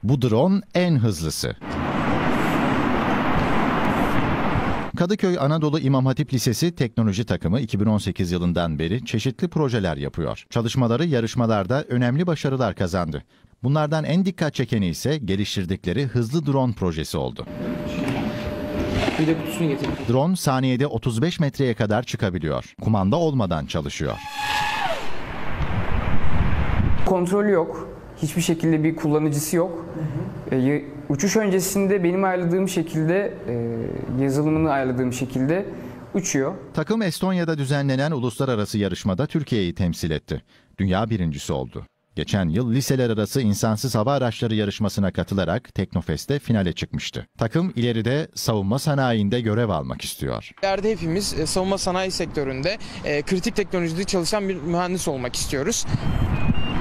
Bu drone en hızlısı. Kadıköy Anadolu İmam Hatip Lisesi Teknoloji Takımı 2018 yılından beri çeşitli projeler yapıyor. Çalışmaları yarışmalarda önemli başarılar kazandı. Bunlardan en dikkat çekeni ise geliştirdikleri hızlı drone projesi oldu. Bir de kutusunu getirdim. Drone saniyede 35 metreye kadar çıkabiliyor. Kumanda olmadan çalışıyor. Kontrolü yok. Hiçbir şekilde bir kullanıcısı yok. Uçuş öncesinde benim ayarladığım şekilde, yazılımını ayarladığım şekilde uçuyor. Takım Estonya'da düzenlenen uluslararası yarışmada Türkiye'yi temsil etti. Dünya birincisi oldu. Geçen yıl liseler arası insansız hava araçları yarışmasına katılarak Teknofest'te finale çıkmıştı. Takım ileride savunma sanayinde görev almak istiyor. İleride hepimiz savunma sanayi sektöründe kritik teknolojide çalışan bir mühendis olmak istiyoruz.